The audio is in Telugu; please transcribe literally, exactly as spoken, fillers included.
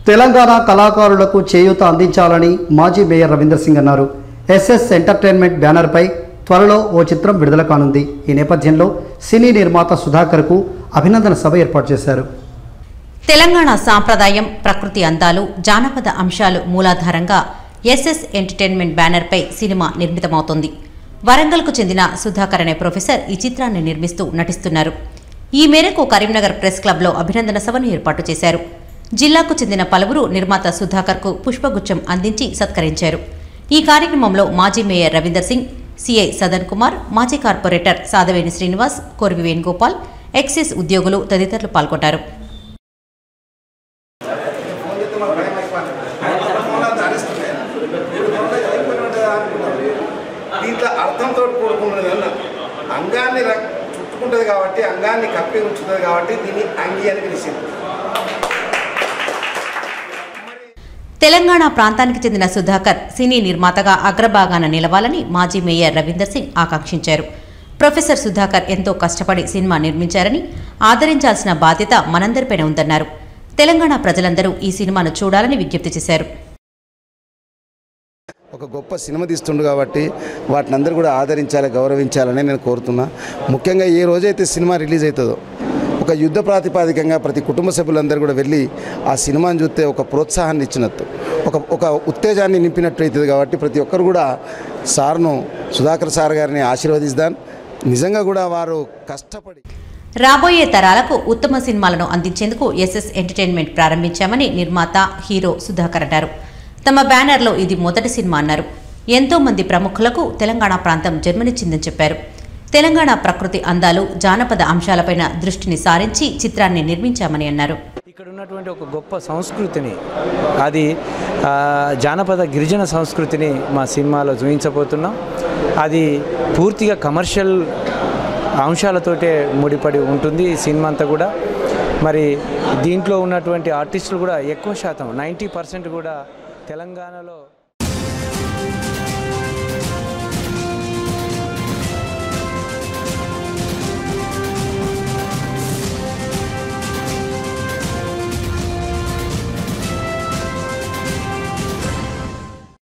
తెలంగాణ కళాకారులకు చేయూత అందించాలని మాజీ మేయర్ రవీందర్ సింగ్ అన్నారు. ఎస్ఎస్ ఎంటర్టైన్మెంట్ బ్యానర్పై త్వరలో ఓ చిత్రం విడుదల కానుంది. ఈ నేపథ్యంలో సినీ నిర్మాత సుధాకర్కు అభినందన సభ ఏర్పాటు చేశారు. తెలంగాణ సాంప్రదాయం, ప్రకృతి అందాలు, జానపద అంశాలు మూలాధారంగా ఎస్ఎస్ ఎంటర్టైన్మెంట్ బ్యానర్పై సినిమా నిర్మితమవుతోంది. వరంగల్కు చెందిన సుధాకర్ అనే ప్రొఫెసర్ ఈ చిత్రాన్ని నిర్మిస్తూ నటిస్తున్నారు. ఈ మేరకు కరీంనగర్ ప్రెస్ క్లబ్లో అభినందన సభను ఏర్పాటు చేశారు. జిల్లాకు చెందిన పలువురు నిర్మాత సుధాకర్కు పుష్పగుచ్చం అందించి సత్కరించారు. ఈ కార్యక్రమంలో మాజీ మేయర్ రవీందర్ సింగ్, సిఐ సదన్ కుమార్, మాజీ కార్పొరేటర్ సాదవేని శ్రీనివాస్, కోర్వి వేణుగోపాల్, ఎక్సైజ్ ఉద్యోగులు తదితరులు పాల్గొన్నారు. దీంట్లో అర్థంతో కూడుకున్నది అన్న అంగాన్ని చుట్టుకుంటుంది కాబట్టి, అంగాన్ని కప్పి ఉంచుతుంది కాబట్టి దీన్ని అంగి అని పిలిచింది. తెలంగాణ ప్రాంతానికి చెందిన సుధాకర్ సినీ నిర్మాతగా అగ్రభాగాన నిలవాలని మాజీ మేయర్ రవీందర్ సింగ్ ఆకాంక్షించారు. ప్రొఫెసర్ సుధాకర్ ఎంతో కష్టపడి సినిమా నిర్మించారని, ఆదరించాల్సిన బాధ్యత మనందరిపైన ఉందన్నారు. తెలంగాణ ప్రజలందరూ ఈ సినిమాను చూడాలని విజ్ఞప్తి చేశారు. ఒక గొప్ప సినిమా తీస్తుండు కాబట్టి వాటిని అందరూ కూడా ఆదరించాలి, గౌరవించాలని నేను కోరుతున్నా. ముఖ్యంగా ఏ రోజైతే సినిమా రిలీజ్ అవుతుందో ఒక యుద్ధ ప్రాతిపాదికంగా ప్రతి కుటుంబ సభ్యులందరూ కూడా వెళ్ళి ఆ సినిమాని చూస్తే ఒక ప్రోత్సాహాన్ని ఇచ్చినట్టు, ఒక ఒక ఉత్తేజాన్ని నింపినట్టు అవుతుంది. కాబట్టి ప్రతి ఒక్కరు కూడా సార్ను, సుధాకర్ సార్ గారిని ఆశీర్వదిస్తాను. నిజంగా కూడా వారు కష్టపడి రాబోయే తరాలకు ఉత్తమ సినిమాలను అందించేందుకు ఎస్ఎస్ ఎంటర్టైన్మెంట్ ప్రారంభించామని నిర్మాత, హీరో సుధాకర్ అన్నారు. తమ బ్యానర్లో ఇది మొదటి సినిమా అన్నారు. ఎంతో మంది ప్రముఖులకు తెలంగాణ ప్రాంతం జన్మనిచ్చిందని చెప్పారు. తెలంగాణ ప్రకృతి అందాలు, జానపద అంశాలపైన దృష్టిని సారించి చిత్రాన్ని నిర్మించామని అన్నారు. ఇక్కడ ఉన్నటువంటి ఒక గొప్ప సంస్కృతిని, అది జానపద గిరిజన సంస్కృతిని మా సినిమాలో చూపించబోతున్నాం. అది పూర్తిగా కమర్షియల్ అంశాలతోటే ముడిపడి ఉంటుంది ఈ సినిమా అంతా కూడా. మరి దీంట్లో ఉన్నటువంటి ఆర్టిస్టులు కూడా ఎక్కువ శాతం నైంటీ పర్సెంట్ కూడా తెలంగాణలో